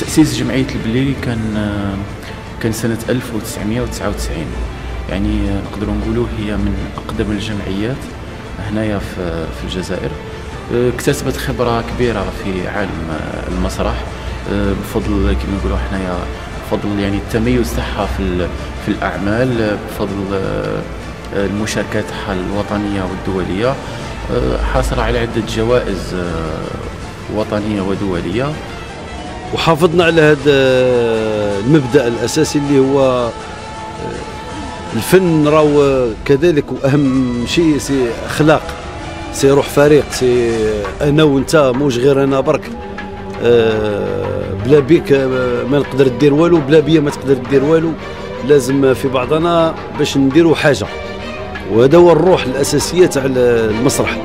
تأسيس جمعية البليلي كان سنة 1999. يعني نقدروا نقولوا هي من أقدم الجمعيات هنايا في الجزائر. اكتسبت خبرة كبيرة في عالم المسرح بفضل كما نقولوا حنايا، بفضل يعني التميز تاعها في الأعمال، بفضل المشاركات تاعها الوطنية والدولية. حاصل على عدة جوائز وطنية ودولية. وحافظنا على هذا المبدأ الأساسي اللي هو الفن، راهو كذلك، وأهم شيء سي أخلاق، سي روح فريق، سي أنا وأنت، موش غير أنا برك. بلا بيك ما نقدر دير والو، بلا بيا ما تقدر دير والو. لازم في بعضنا باش نديروا حاجة، وهذا هو الروح الأساسية تاع المسرح.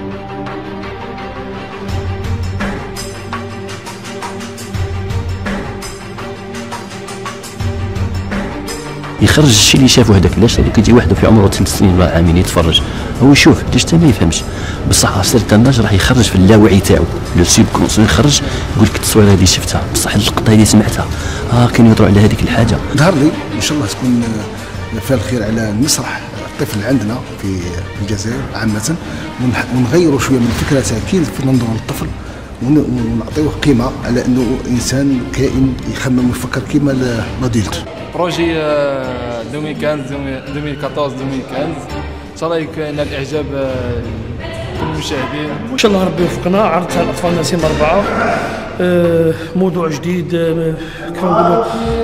يخرج الشيء اللي شافه هذاك. علاش كيجي واحد في عمره 8 سنين ولا عامين يتفرج، هو يشوف علاش حتى ما يفهمش، بصح سيرتان راح يخرج في اللاوعي تاعو، لو سيب كونسون يخرج يقول لك التصويره هذه شفتها، بصح اللقطه هذه سمعتها، كاين يهضروا على هذيك الحاجه. ظهر لي ان شاء الله تكون فيها الخير على المسرح الطفل عندنا في الجزائر عامه، ونغيروا شويه من الفكره تاع كي ننظروا للطفل، ونعطيوه قيمه على انه انسان كائن يخمم ويفكر كيما الادولت. بروجي 2014 ان شاء الله يكون الاعجاب كل المشاهدين. ان شاء الله ربي يوفقنا. عرض تاع الاطفال نسيم 4، موضوع جديد كيف نقولوا،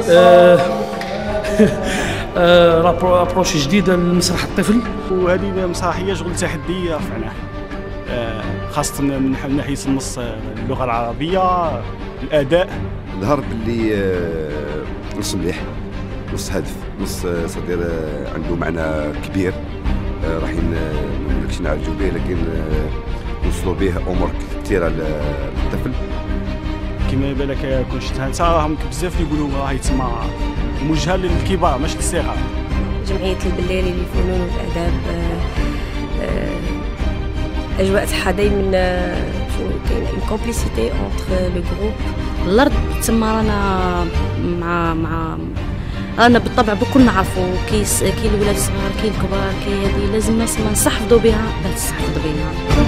ابروش جديده لمسرح الطفل. وهذه مسرحيه شغل تحدي رفعناه، خاصه من ناحيه النص، اللغه العربيه، الاداء. ظهر باللي نص مليح، نص هدف، نص صدير عنده معنى كبير، رايحين ما نقولكش نعالجوا به، لكن نوصلوا به امور كثيره للطفل. كما بالك كون شفتها انت، راهم بزاف يقولوا راهي تسمى موجهه للكبار ماشي للصغار. جمعيه البليلي للفنون والاداب، الاجواء تاعها دائما كاين اون كومبليسيتي اونتر لو جروب. الارض تسمى رانا رانا بالطبع بكل نعرفوا كي الولاد الصغار، كي الكبار، كي هذه لازم نستحفظوا بها باش تستحفظوا بها.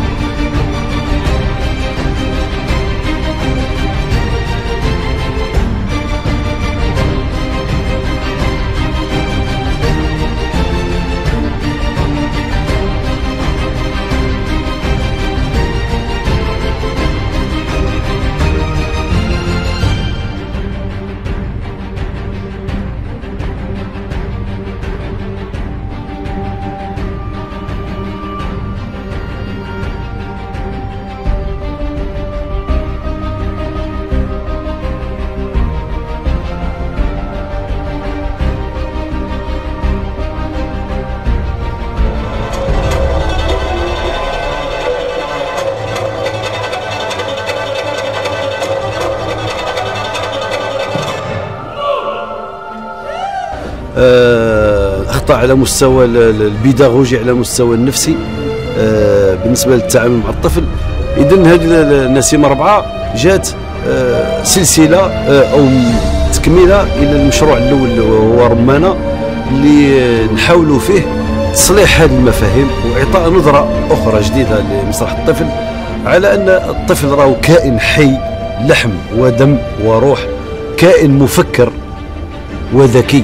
اخطاء على مستوى البيداغوجي، على مستوى النفسي، بالنسبه للتعامل مع الطفل. اذا هذه نسيم 4 جات سلسله او تكمله الى المشروع الاول، وهو رمانه، اللي نحاولوا فيه تصليح هذه المفاهيم واعطاء نظره اخرى جديده لمسرح الطفل، على ان الطفل راهو كائن حي، لحم ودم وروح، كائن مفكر وذكي.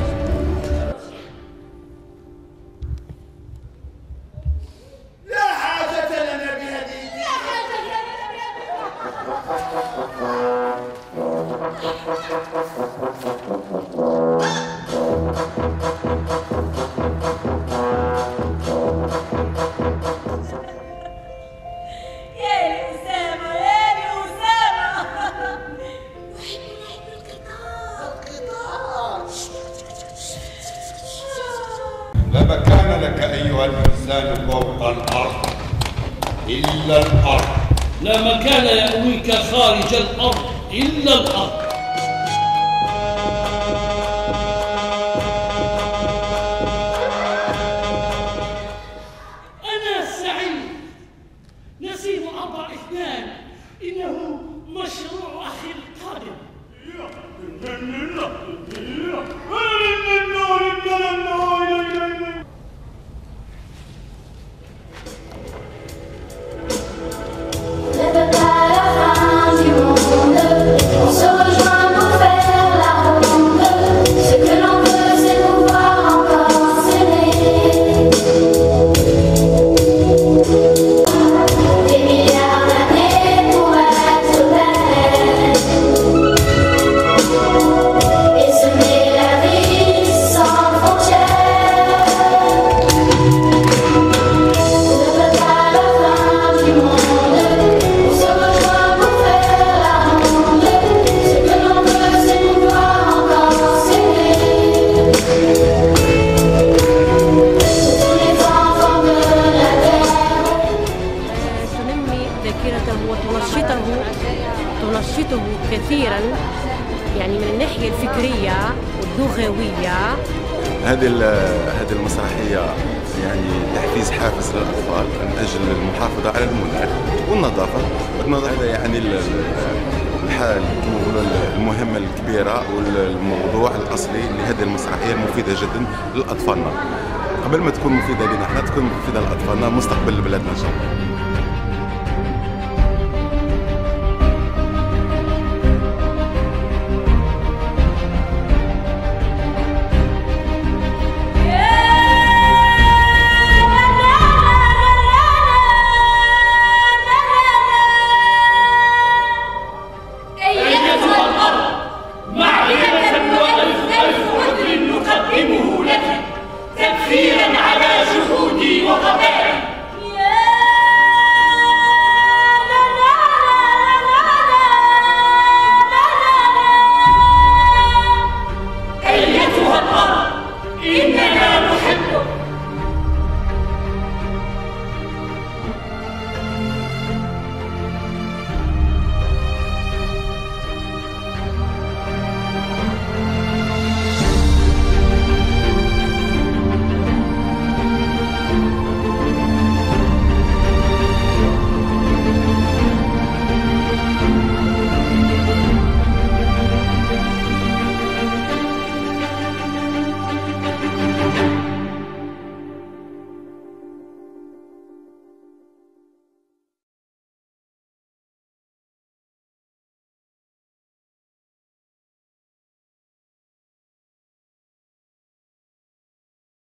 لا مكان لك أيها الإنسان فوق الأرض إلا الأرض. لا مكان يأويك خارج الأرض إلا الأرض. أنا سعيد نسيم 4 2، إنه مشروع أخي القادم. تنشطه كثيرا، يعني من الناحية الفكرية واللغوية. هذه المسرحية يعني تحفيز حافز للأطفال من أجل المحافظة على المناخ والنظافة. هذا يعني المهمة الكبيرة والموضوع الأصلي لهذه المسرحية المفيدة جدا لأطفالنا. قبل ما تكون مفيدة لنا احنا، تكون مفيدة لأطفالنا، مستقبل بلادنا إن شاء الله.